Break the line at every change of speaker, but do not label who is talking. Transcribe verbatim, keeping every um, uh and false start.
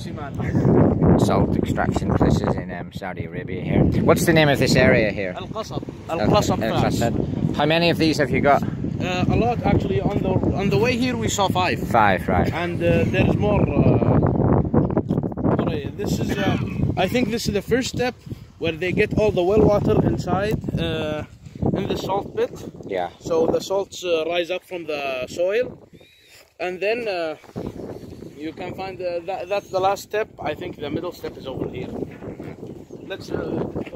Salt extraction places in um, Saudi Arabia here. What's the name of this area here?
Al-Qasab. Al-Qasab.
How many of these have you got?
Uh, a lot actually. On the on the way here we saw five.
Five, right.
And uh, there's more. Uh, this is, uh, I think this is the first step where they get all the well water inside uh, in the salt pit.
Yeah.
So the salts uh, rise up from the soil, and then uh, you can find uh, that. That's the last step. I think the middle step is over here. Let's. Uh,